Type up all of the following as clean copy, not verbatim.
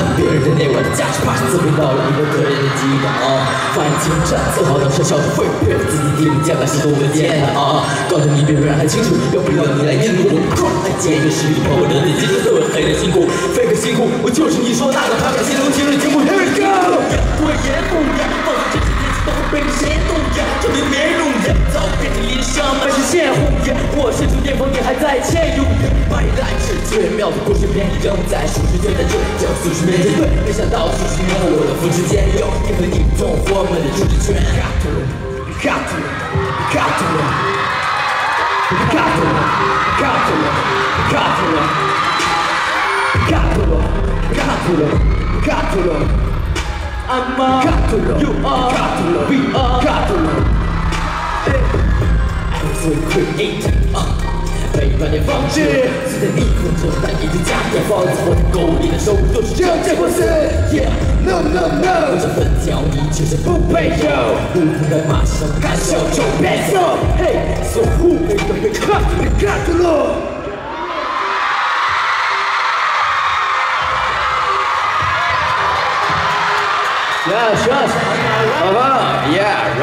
别人的内外的价值怕是自评到了一个个人的激荡。发言精湛，自豪到是笑着会对自己定价格是多么艰难。告诉你比别人还清楚，要不要你来验路？来检阅实力，把我的内心都会黑的辛苦，非个辛苦，我就是你说那个他们心中今日节目。Here we go， 我也不一样，放纵这几年都会被你谁动摇，证明没容颜，早变成脸上满是鲜红颜。我身处巅峰，你还在潜入。百来世绝妙的故事片，仍在数十岁的追求，数十年前对，没想到数十年后我的复制间有一和你中我们的主治权。Got to， got to， got to， got to， got to， got to， got to， got to。I'm a got to， you are got to， we are got to。I was a creator。被观念放置，是在逆风中，但已经加点放在我的沟里的收入都是这样结果是 Yeah No No No， 我这份交易其实不配有，不应该马上干笑就别走。Hey， 守护每个被看的看住了。Yes Yes， Yeah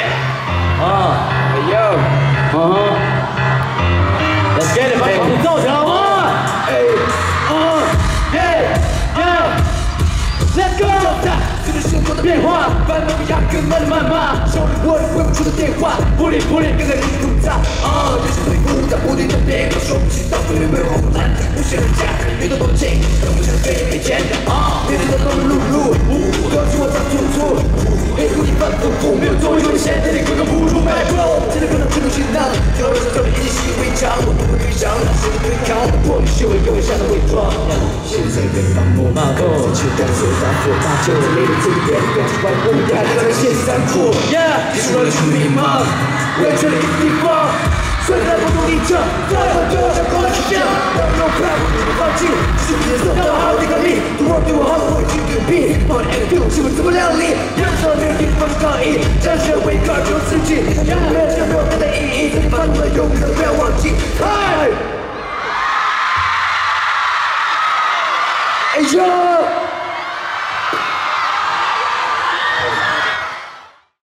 ready。Yo。Let's get it， 把场子造起来好吗？Let's go！ 随着生活的变化，烦恼比压根慢慢骂，手里握着挥不出的电话，不灵不灵，跟个人鼓掌。人生最复杂，不停的变化，说不清道不明，没有后来，无限的价值，越多多情，更不想被没钱的。面对着路路，都是我在突出。黑土一般不苦，没有作为，现在你滚个不入脉搏。现在可能只能心脏，最后让这里已经习以为常，我不会退场，谁都对抗，破灭是为各位下的伪装。现在被放牧马狗，去感受大火大酒，累了这一点，感觉外部带来了现三苦。你是为了去迷茫，为了这里一个地方。虽然不努力着，再很多想过来去想，但没有plan，不放弃，只是别色，让我好的革命，对我好，我会去对比，把你 attitude 是我这么靓丽，人生没有地方抗议，战胜为个人自己。